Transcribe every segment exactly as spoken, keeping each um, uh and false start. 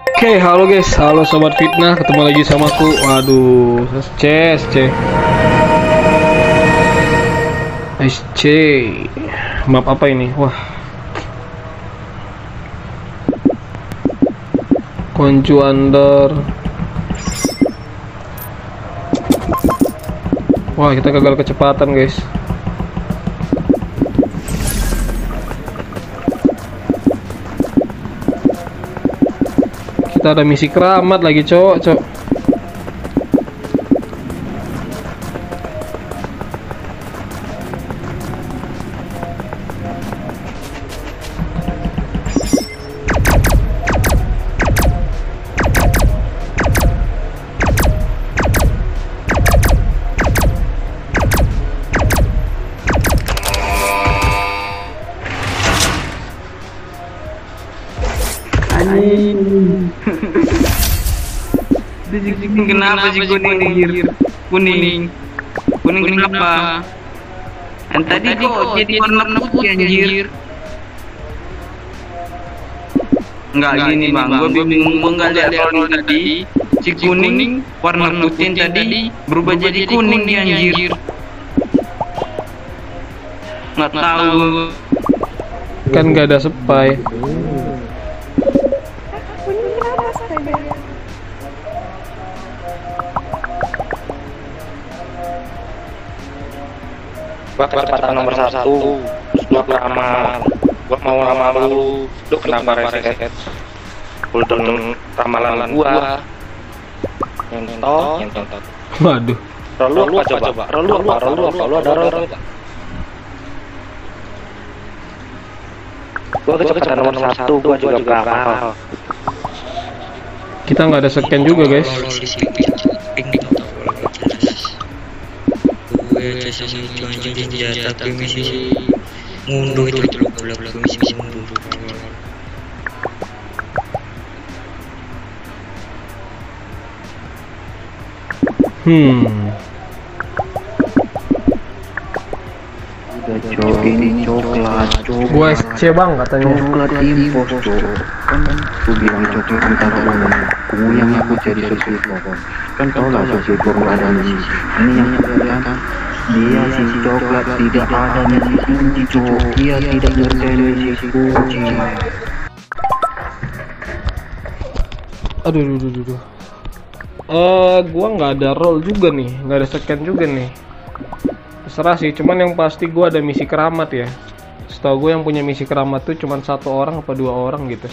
Oke, halo guys, halo sobat fitnah, ketemu lagi sama aku. Waduh, S C, S C, S C. Map apa ini? Wah, Konju Under. Wah, kita gagal kecepatan guys. Kita ada misi keramat lagi, cowok, cowok. Kenapa sih kuning anjir? Kuning. Kuning kenapa? Yang tadi kok jadi warna putih anjir. Enggak gini bang, gue bingung gue nggak lihat roll tadi. Si kuning warna putih tadi berubah jadi kuning dia anjir. Nggak tahu. Kan nggak ada spy. Gua kecepatan nomor satu, gua ramal, gua mau ramal lu, lu kenapa reset? Cooldown ramalan gua, nyentot, nyentot. Waduh. Roll lu apa coba? Roll lu apa? Roll lu apa? Lu ada roll nggak? Gua kecepatan nomor satu, gua juga ramal. Kita nggak ada scan juga guys. Gue sama itu aja dia tapi misi ngunduh itu itu loh belakang misi misi ngunduh. Hmm. Cok ini coklat, cok. Gua S C bang katanya. Coklat impor, cok. Kan aku bilang coklat antara orang. Aku yang aku jadi sosipor. Kan tau lah sosipor nggak ada misi. Ini yang kelihatan. Dia si coklat tidak ada misi kunci, cok. Dia tidak ngerjain misi kunci. Aduh, aduh, aduh, aduh. Eh, gua nggak ada roll juga nih, nggak ada scan juga nih. Terserah sih, cuman yang pasti gua ada misi keramat ya. Setahu gue yang punya misi keramat tuh cuman satu orang apa dua orang gitu.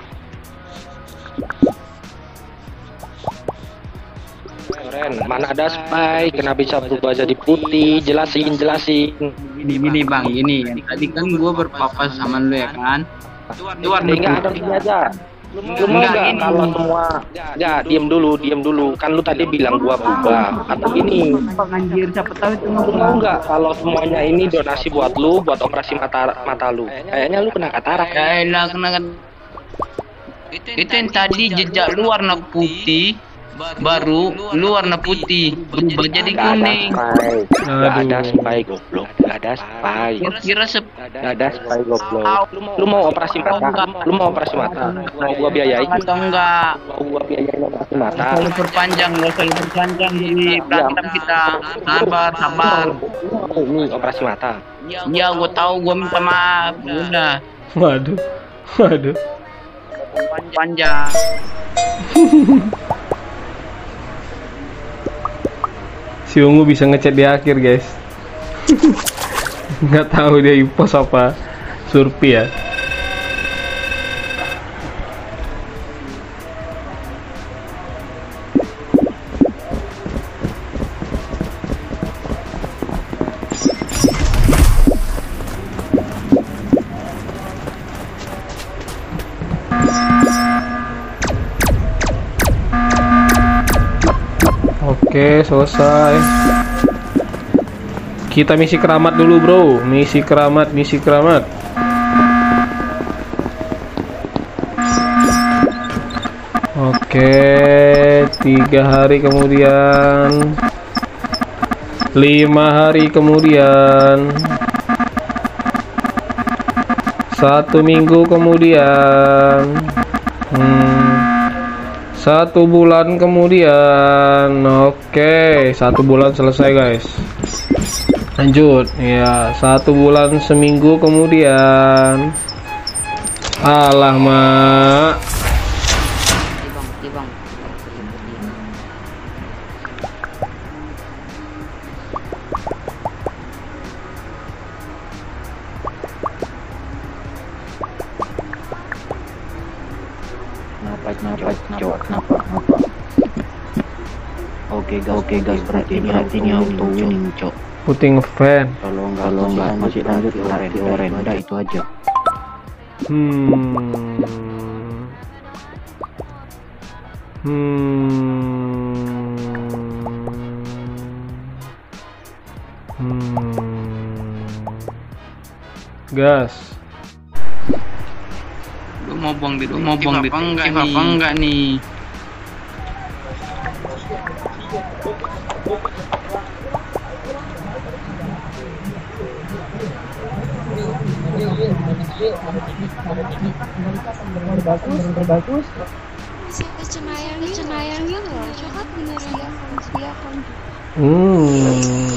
Ren, mana ada spy? Kenapa bisa berubah jadi putih? Jelasin, jelasin. Gini gini bang, gini. Tadi kan gue berpapas sama lu ya kan. Itu warna Enggak ada gini aja. Lu mau nggak kalau semua? Ya, diem dulu, diem dulu. Kan lu tadi bilang gua berubah atau gini? anjir, siapa tahu itu Lu mau nggak kalau semuanya ini donasi buat lu, buat operasi mata mata lu? Kayaknya lu kena katarak. ya elah kena kan. Itu yang tadi jejak lu warna putih, baru lu warna putih berubah jadi kuning. Nggak ada spy goblok, nggak ada spy. Kira sep Nggak ada spy goblok. Lu mau operasi mata? Lu mau operasi mata? Mau gua biayain? atau enggak? Mau gua biayain operasi mata? Kalau perpanjang, nggak usah perpanjang jadi berantem kita. Sabar, sabar. Ini operasi mata. Ya, gue tahu, gue minta maaf. Udah, Waduh, waduh. panjang. Si Ungu bisa ngechat di akhir guys. Nggak tahu dia impos apa surpi ya. Oke, selesai. Kita misi keramat dulu, bro. Misi keramat, misi keramat. Oke, tiga hari kemudian, lima hari kemudian, satu minggu kemudian. Hmm. Satu bulan kemudian. Oke, satu bulan selesai guys. Lanjut ya, satu bulan seminggu kemudian. Alah mak. Kenapa, kenapa, kenapa, kenapa, kenapa? Oke gas, oke gas, berarti ini ini auto winning, cok. Putting fan. Kalau nggak, kalau nggak masih lanjut di oren, di oren, udah itu aja. Hmm. Hmm. Hmm. Gas. Lu mau buang di lu mau buang di apa enggak nih? Apa enggak nih? Bagus. Kecenayang kecenayangnya loh, coklat beneran ya dia kan. Hmm.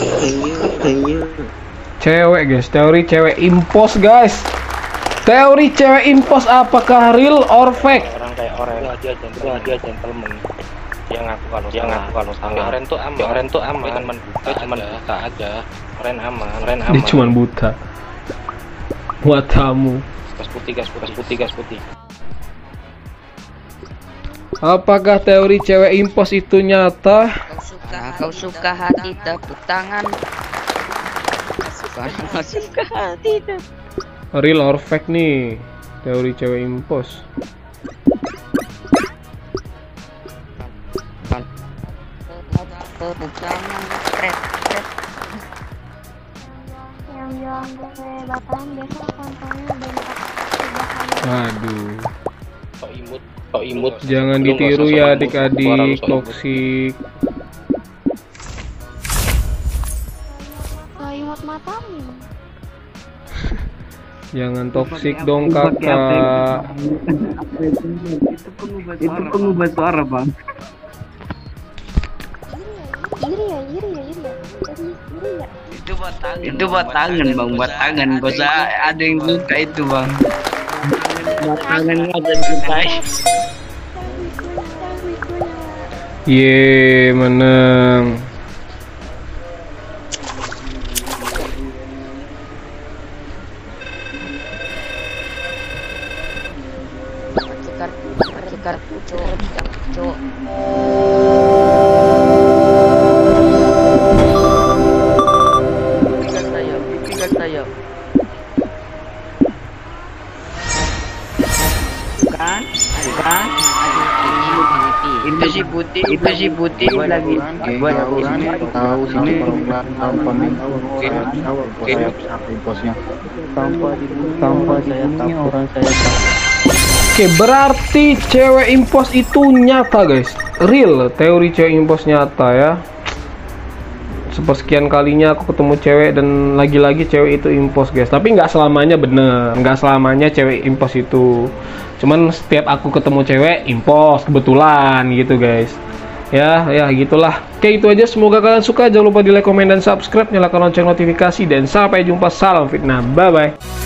Cewek guys, teori cewek impos guys. Teori cewek impos apakah real or fake? Orang kayak Oren aja gentleman, dia gentleman. Dia ngaku kalau dia ngaku kalau salah. Oren tuh aman, Oren tuh aman, cuman buta, cuman buta aja. Oren aman, Oren aman. Dia cuman buta. Buat kamu. Gas putih, gas putih, putih, gas putih. Apakah teori cewek impos itu nyata? Kau suka, kau suka hati tepuk tangan. Kau suka hati tepuk. Real or fake nih teori cewek impos? Tepuk tangan. Kret, kret. Yang bilang gue batalan biasa kontennya bentak. Aduh. Kok imut, kok imut. Jangan Lu nggak ditiru usah ya sok imut, adik-adik suara lu sok imut. toksik. Kalau imut matamu. Jangan toksik dong kakak. Itu pengubah suara, Bang. Iri ya, iri ya, iri ya. Jadi iri ya. Itu buat tangan. Itu buat tangan, Bang, buat tangan. Gak usah ada yang suka itu, Bang. Buat tangan aja suka. Ye, menang. Cekar, cekar, cok, cok. Pipikan saya, pipikan saya. Bukan, bukan. Itu si putih, itu si putih lagi. Buat tahu sini program tanpa main imposnya tanpa tanpa saya orang saya. Oke, berarti cewek impos itu nyata guys. Real, teori cewek impos nyata ya. Sepersekian kalinya aku ketemu cewek dan lagi-lagi cewek itu impos guys. Tapi nggak selamanya bener, nggak selamanya cewek impos itu. Cuman setiap aku ketemu cewek impos kebetulan gitu guys. Ya, ya gitulah. Oke, itu aja. Semoga kalian suka. Jangan lupa di like, komen, dan subscribe. Nyalakan lonceng notifikasi. Dan sampai jumpa. Salam fitnah. Bye bye.